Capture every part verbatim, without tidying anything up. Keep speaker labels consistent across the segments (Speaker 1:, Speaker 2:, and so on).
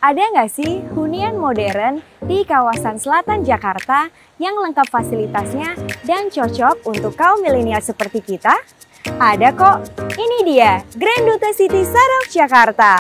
Speaker 1: Ada nggak sih hunian modern di kawasan selatan Jakarta yang lengkap fasilitasnya dan cocok untuk kaum milenial seperti kita? Ada kok, ini dia Grand Duta City Sadok Jakarta.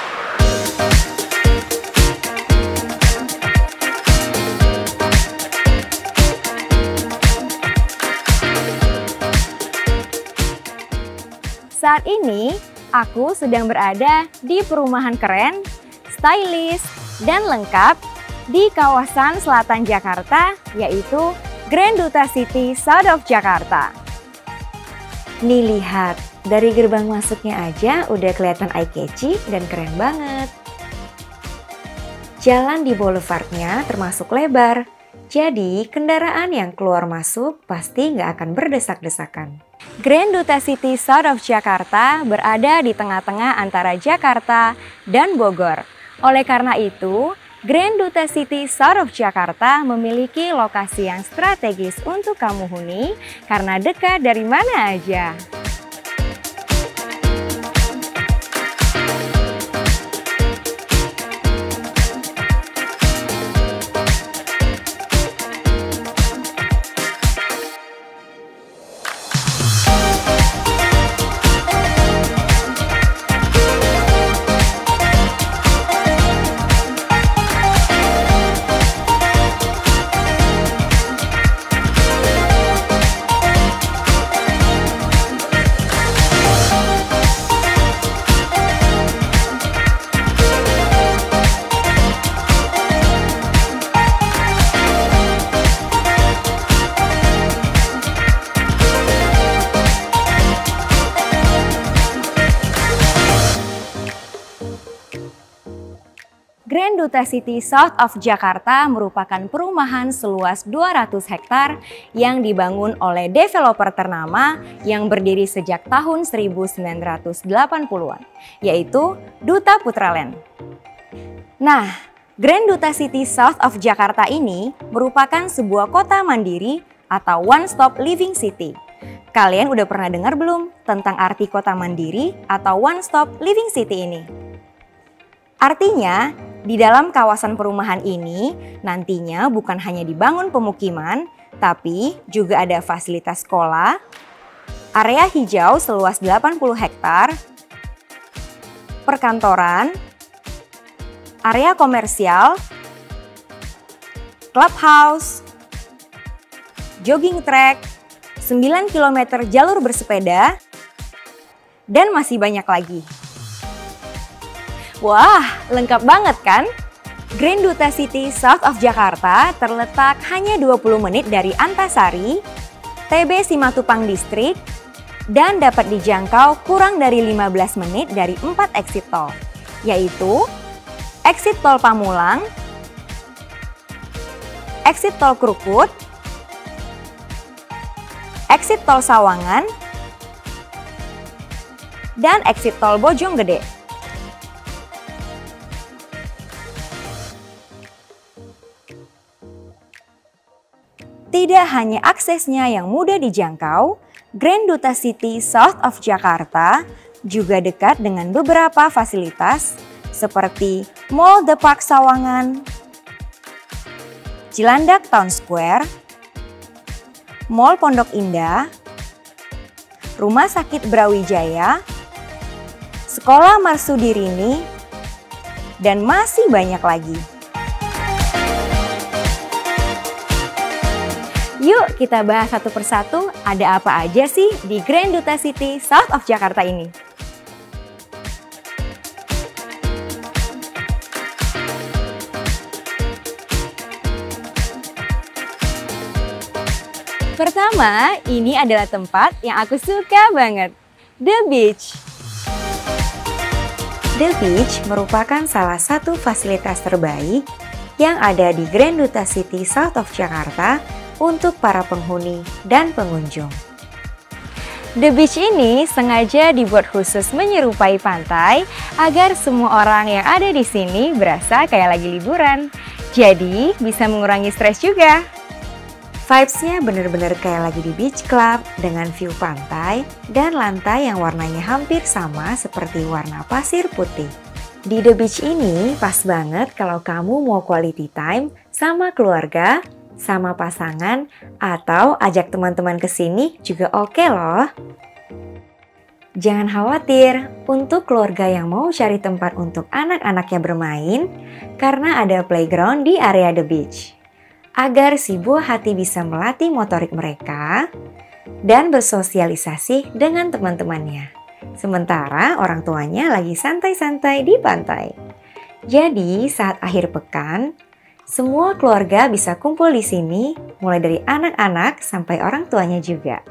Speaker 1: Saat ini, aku sedang berada di perumahan keren, stylish, dan lengkap di kawasan selatan Jakarta, yaitu Grand Duta City Sadok Jakarta. Nih lihat, dari gerbang masuknya aja udah kelihatan eye-catchy dan keren banget. Jalan di boulevardnya termasuk lebar, jadi kendaraan yang keluar masuk pasti nggak akan berdesak-desakan. Grand Duta City Sadok Jakarta berada di tengah-tengah antara Jakarta dan Bogor. Oleh karena itu, Grand Duta City Sadok Jakarta memiliki lokasi yang strategis untuk kamu huni karena dekat dari mana aja. Grand Duta City South of Jakarta merupakan perumahan seluas dua ratus hektar yang dibangun oleh developer ternama yang berdiri sejak tahun seribu sembilan ratus delapan puluhan, yaitu Duta Putra Land. Nah, Grand Duta City South of Jakarta ini merupakan sebuah kota mandiri atau one-stop living city. Kalian udah pernah dengar belum tentang arti kota mandiri atau one-stop living city ini? Artinya, di dalam kawasan perumahan ini nantinya bukan hanya dibangun pemukiman, tapi juga ada fasilitas sekolah, area hijau seluas delapan puluh hektar, perkantoran, area komersial, clubhouse, jogging track, sembilan kilometer jalur bersepeda, dan masih banyak lagi. Wah, lengkap banget kan? Grand Duta City South of Jakarta terletak hanya dua puluh menit dari Antasari, T B Simatupang Distrik, dan dapat dijangkau kurang dari lima belas menit dari empat exit tol, yaitu exit tol Pamulang, exit tol Krukut, exit tol Sawangan, dan exit tol Bojonggede. Tidak hanya aksesnya yang mudah dijangkau, Grand Duta City South of Jakarta juga dekat dengan beberapa fasilitas seperti Mall The Park Sawangan, Cilandak Town Square, Mall Pondok Indah, Rumah Sakit Brawijaya, Sekolah Marsudirini, dan masih banyak lagi. Yuk kita bahas satu persatu ada apa aja sih di Grand Duta City South of Jakarta ini. Pertama, ini adalah tempat yang aku suka banget, The Beach.
Speaker 2: The Beach merupakan salah satu fasilitas terbaik yang ada di Grand Duta City South of Jakarta untuk para penghuni dan pengunjung.
Speaker 1: The Beach ini sengaja dibuat khusus menyerupai pantai agar semua orang yang ada di sini berasa kayak lagi liburan. Jadi bisa mengurangi stres juga.
Speaker 2: Vibes-nya bener-bener kayak lagi di beach club dengan view pantai dan lantai yang warnanya hampir sama seperti warna pasir putih. Di The Beach ini pas banget kalau kamu mau quality time sama keluarga, sama pasangan, atau ajak teman-teman ke sini juga oke loh. Jangan khawatir untuk keluarga yang mau cari tempat untuk anak-anaknya bermain karena ada playground di area The Beach. Agar si buah hati bisa melatih motorik mereka dan bersosialisasi dengan teman-temannya. Sementara orang tuanya lagi santai-santai di pantai. Jadi saat akhir pekan, semua keluarga bisa kumpul di sini, mulai dari anak-anak sampai orang tuanya juga.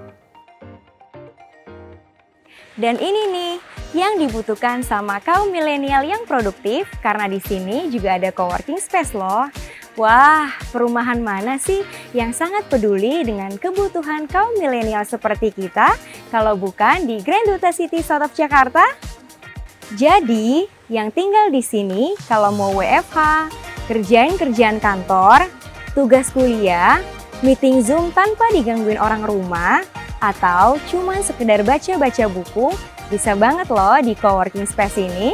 Speaker 1: Dan ini nih yang dibutuhkan sama kaum milenial yang produktif karena di sini juga ada coworking space loh. Wah, perumahan mana sih yang sangat peduli dengan kebutuhan kaum milenial seperti kita kalau bukan di Grand Duta City South of Jakarta? Jadi, yang tinggal di sini kalau mau W F H, kerjain kerjaan kantor, tugas kuliah, meeting Zoom tanpa digangguin orang rumah, atau cuman sekedar baca-baca buku, bisa banget loh di coworking space ini.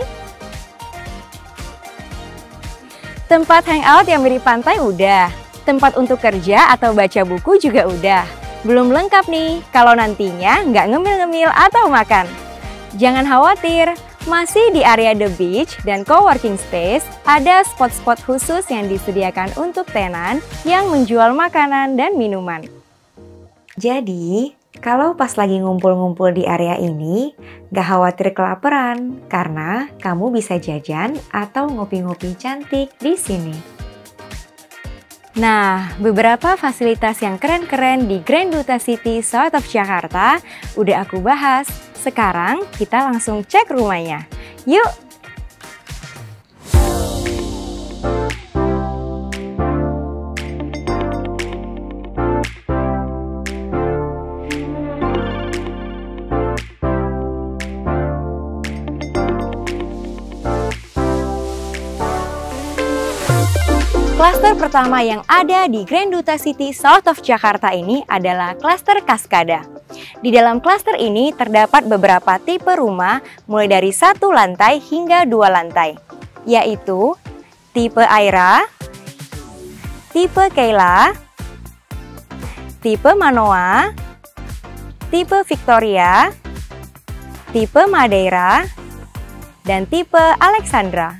Speaker 1: Tempat hangout yang mirip pantai udah, tempat untuk kerja atau baca buku juga udah. Belum lengkap nih kalau nantinya nggak ngemil-ngemil atau makan. Jangan khawatir, masih di area The Beach dan coworking space ada spot-spot khusus yang disediakan untuk tenan yang menjual makanan dan minuman.
Speaker 2: Jadi, kalau pas lagi ngumpul-ngumpul di area ini, gak khawatir kelaparan karena kamu bisa jajan atau ngopi-ngopi cantik di sini.
Speaker 1: Nah, beberapa fasilitas yang keren-keren di Grand Duta City South of Jakarta udah aku bahas. Sekarang kita langsung cek rumahnya. Yuk! Klaster pertama yang ada di Grand Duta City South of Jakarta ini adalah klaster Cascada. Di dalam klaster ini terdapat beberapa tipe rumah mulai dari satu lantai hingga dua lantai, yaitu tipe Aira, tipe Kayla, tipe Manoa, tipe Victoria, tipe Madeira, dan tipe Alexandra.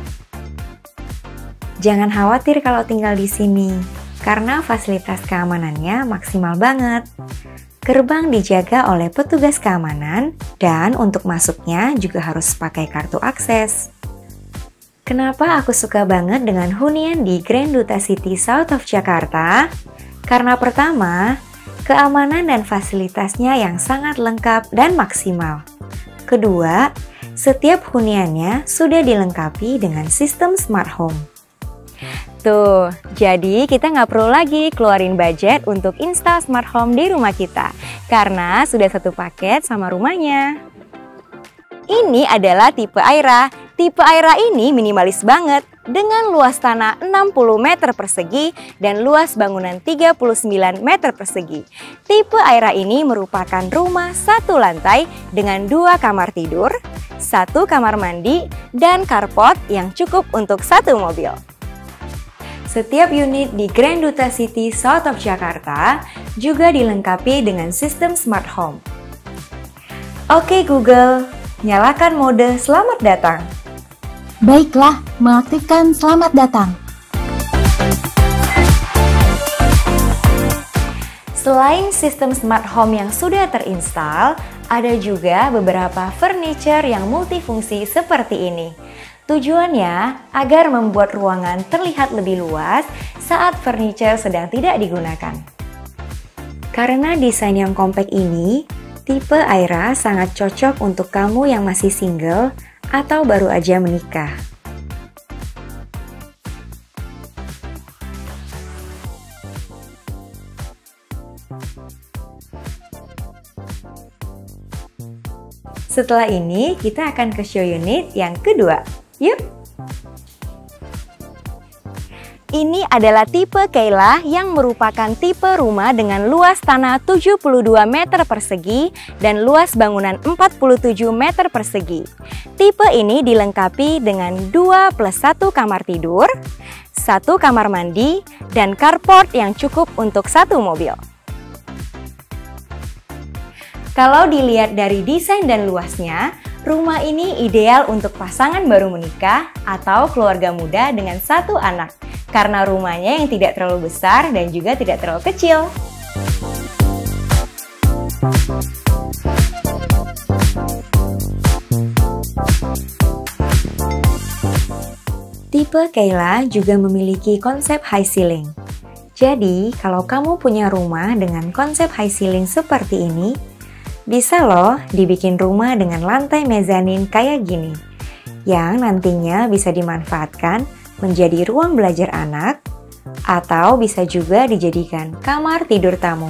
Speaker 2: Jangan khawatir kalau tinggal di sini, karena fasilitas keamanannya maksimal banget. Gerbang dijaga oleh petugas keamanan, dan untuk masuknya juga harus pakai kartu akses. Kenapa aku suka banget dengan hunian di Grand Duta City South of Jakarta? Karena pertama, keamanan dan fasilitasnya yang sangat lengkap dan maksimal. Kedua, setiap huniannya sudah dilengkapi dengan sistem smart home.
Speaker 1: Tuh, jadi kita nggak perlu lagi keluarin budget untuk install smart home di rumah kita, karena sudah satu paket sama rumahnya. Ini adalah tipe Aira. Tipe Aira ini minimalis banget, dengan luas tanah enam puluh meter persegi dan luas bangunan tiga puluh sembilan meter persegi. Tipe Aira ini merupakan rumah satu lantai dengan dua kamar tidur, satu kamar mandi, dan carport yang cukup untuk satu mobil.
Speaker 2: Setiap unit di Grand Duta City South of Jakarta juga dilengkapi dengan sistem smart home. Oke Google, nyalakan mode selamat datang.
Speaker 3: Baiklah, mengaktifkan selamat datang.
Speaker 2: Selain sistem smart home yang sudah terinstall, ada juga beberapa furniture yang multifungsi seperti ini. Tujuannya agar membuat ruangan terlihat lebih luas saat furniture sedang tidak digunakan. Karena desain yang compact ini, tipe Aira sangat cocok untuk kamu yang masih single atau baru aja menikah. Setelah ini, kita akan ke show unit yang kedua. Yuk!
Speaker 1: Ini adalah tipe Kayla yang merupakan tipe rumah dengan luas tanah tujuh puluh dua meter persegi dan luas bangunan empat puluh tujuh meter persegi. Tipe ini dilengkapi dengan dua plus satu kamar tidur, satu kamar mandi, dan carport yang cukup untuk satu mobil. Kalau dilihat dari desain dan luasnya, rumah ini ideal untuk pasangan baru menikah atau keluarga muda dengan satu anak. Karena rumahnya yang tidak terlalu besar dan juga tidak terlalu kecil.
Speaker 2: Tipe Kayla juga memiliki konsep high ceiling. Jadi, kalau kamu punya rumah dengan konsep high ceiling seperti ini, bisa loh dibikin rumah dengan lantai mezanin kayak gini, yang nantinya bisa dimanfaatkan menjadi ruang belajar anak, atau bisa juga dijadikan kamar tidur tamu.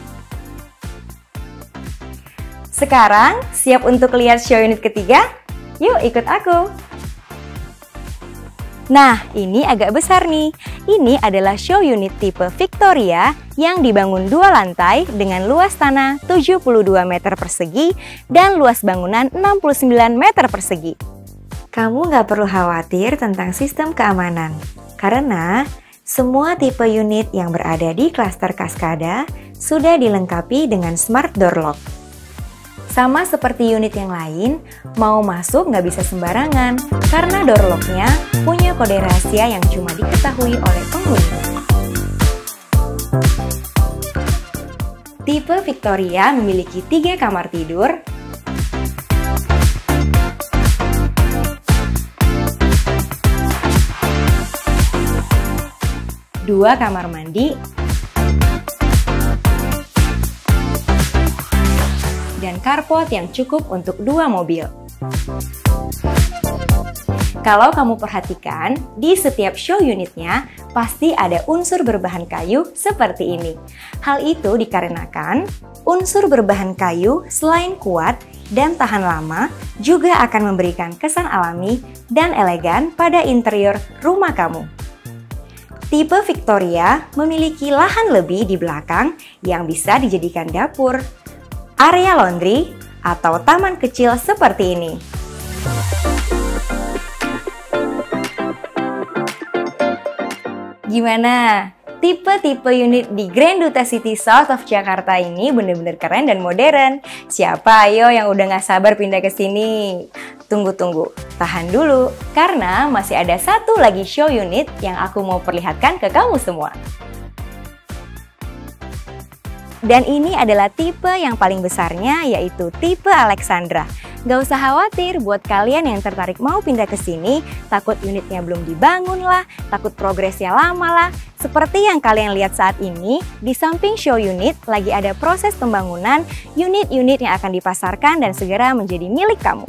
Speaker 1: Sekarang, siap untuk lihat show unit ketiga? Yuk ikut aku! Nah, ini agak besar nih. Ini adalah show unit tipe Victoria yang dibangun dua lantai dengan luas tanah tujuh puluh dua meter persegi dan luas bangunan enam puluh sembilan meter persegi.
Speaker 2: Kamu nggak perlu khawatir tentang sistem keamanan, karena semua tipe unit yang berada di klaster Cascada sudah dilengkapi dengan smart door lock. Sama seperti unit yang lain, mau masuk nggak bisa sembarangan, karena door lock-nya punya kode rahasia yang cuma diketahui oleh penghuni. Tipe Victoria memiliki tiga kamar tidur, dua kamar mandi, dan carport yang cukup untuk dua mobil. Kalau kamu perhatikan, di setiap show unitnya pasti ada unsur berbahan kayu seperti ini. Hal itu dikarenakan unsur berbahan kayu selain kuat dan tahan lama, juga akan memberikan kesan alami dan elegan pada interior rumah kamu. Tipe Victoria memiliki lahan lebih di belakang yang bisa dijadikan dapur, area laundry, atau taman kecil seperti ini. Gimana? Tipe-tipe unit di Grand Duta City South of Jakarta ini bener-bener keren dan modern. Siapa ayo yang udah gak sabar pindah ke sini? Tunggu-tunggu, tahan dulu, karena masih ada satu lagi show unit yang aku mau perlihatkan ke kamu semua. Dan ini adalah tipe yang paling besarnya, yaitu tipe Alexandra. Gak usah khawatir buat kalian yang tertarik mau pindah ke sini, takut unitnya belum dibangun lah, takut progresnya lama lah. Seperti yang kalian lihat saat ini, di samping show unit lagi ada proses pembangunan unit-unit yang akan dipasarkan dan segera menjadi milik kamu.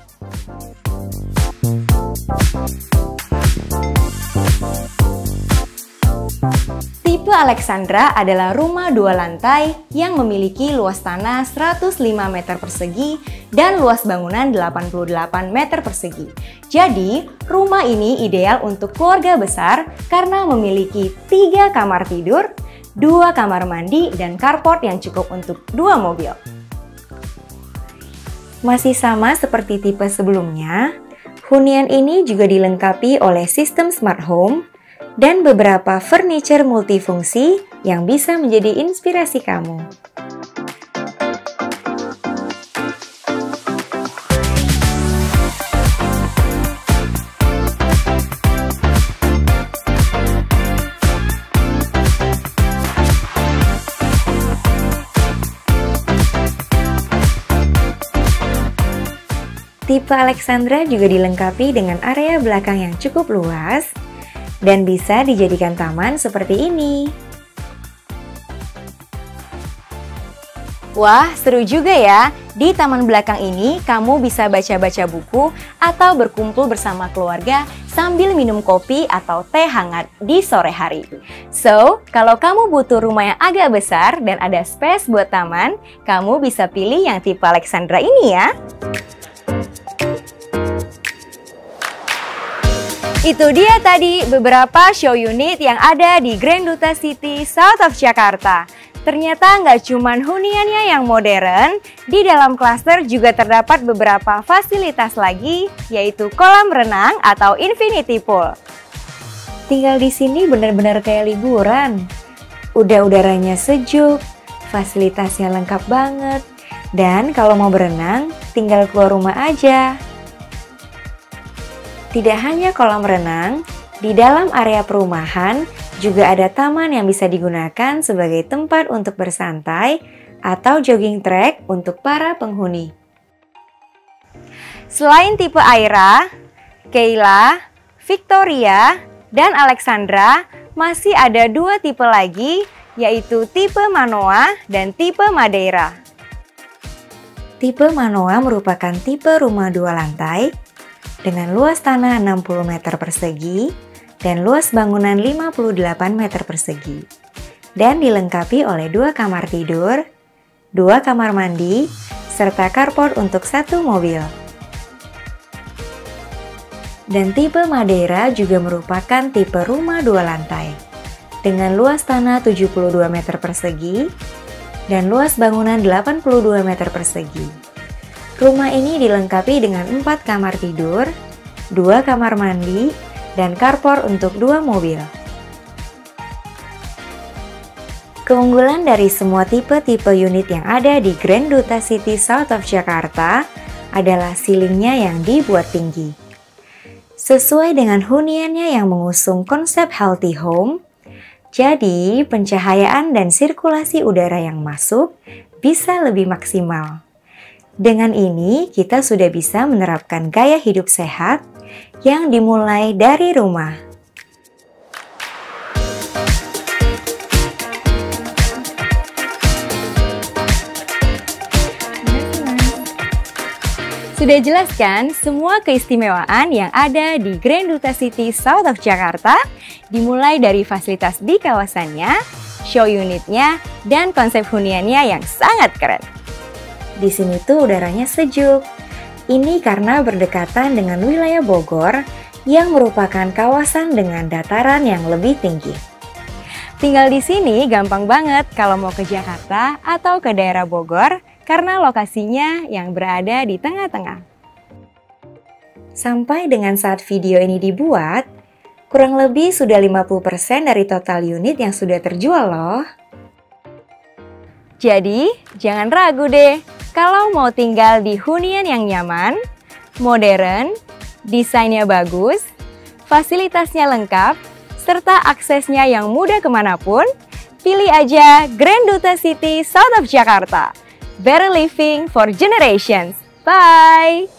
Speaker 2: Tipe Alexandra adalah rumah dua lantai yang memiliki luas tanah seratus lima meter persegi dan luas bangunan delapan puluh delapan meter persegi. Jadi, rumah ini ideal untuk keluarga besar karena memiliki tiga kamar tidur, dua kamar mandi, dan carport yang cukup untuk dua mobil. Masih sama seperti tipe sebelumnya, hunian ini juga dilengkapi oleh sistem smart home dan beberapa furniture multifungsi yang bisa menjadi inspirasi kamu. Tipe Alexandra juga dilengkapi dengan area belakang yang cukup luas dan bisa dijadikan taman seperti ini.
Speaker 1: Wah, seru juga ya. Di taman belakang ini, kamu bisa baca-baca buku atau berkumpul bersama keluarga sambil minum kopi atau teh hangat di sore hari. So, kalau kamu butuh rumah yang agak besar dan ada space buat taman, kamu bisa pilih yang tipe Alexandra ini ya. Itu dia tadi beberapa show unit yang ada di Grand Duta City South of Jakarta. Ternyata nggak cuman huniannya yang modern, di dalam klaster juga terdapat beberapa fasilitas lagi, yaitu kolam renang atau infinity pool.
Speaker 2: Tinggal di sini benar-benar kayak liburan. Udah udaranya sejuk, fasilitasnya lengkap banget, dan kalau mau berenang, tinggal keluar rumah aja. Tidak hanya kolam renang, di dalam area perumahan juga ada taman yang bisa digunakan sebagai tempat untuk bersantai atau jogging track untuk para penghuni.
Speaker 1: Selain tipe Aira, Kayla, Victoria, dan Alexandra, masih ada dua tipe lagi, yaitu tipe Manoa dan tipe Madeira.
Speaker 2: Tipe Manoa merupakan tipe rumah dua lantai dengan luas tanah enam puluh meter persegi dan luas bangunan lima puluh delapan meter persegi, dan dilengkapi oleh dua kamar tidur, dua kamar mandi, serta carport untuk satu mobil. Dan tipe Madeira juga merupakan tipe rumah dua lantai dengan luas tanah tujuh puluh dua meter persegi dan luas bangunan delapan puluh dua meter persegi. Rumah ini dilengkapi dengan empat kamar tidur, dua kamar mandi, dan carport untuk dua mobil. Keunggulan dari semua tipe-tipe unit yang ada di Grand Duta City South of Jakarta adalah ceilingnya yang dibuat tinggi. Sesuai dengan huniannya yang mengusung konsep healthy home, jadi pencahayaan dan sirkulasi udara yang masuk bisa lebih maksimal. Dengan ini, kita sudah bisa menerapkan gaya hidup sehat yang dimulai dari rumah.
Speaker 1: Sudah jelas kan semua keistimewaan yang ada di Grand Duta City South of Jakarta, dimulai dari fasilitas di kawasannya, show unitnya, dan konsep huniannya yang sangat keren.
Speaker 2: Di sini tuh udaranya sejuk. Ini karena berdekatan dengan wilayah Bogor yang merupakan kawasan dengan dataran yang lebih tinggi.
Speaker 1: Tinggal di sini gampang banget kalau mau ke Jakarta atau ke daerah Bogor karena lokasinya yang berada di tengah-tengah.
Speaker 2: Sampai dengan saat video ini dibuat, kurang lebih sudah lima puluh persen dari total unit yang sudah terjual loh.
Speaker 1: Jadi, jangan ragu deh. Kalau mau tinggal di hunian yang nyaman, modern, desainnya bagus, fasilitasnya lengkap, serta aksesnya yang mudah kemanapun, pilih aja Grand Duta City South of Jakarta. Better living for generations. Bye!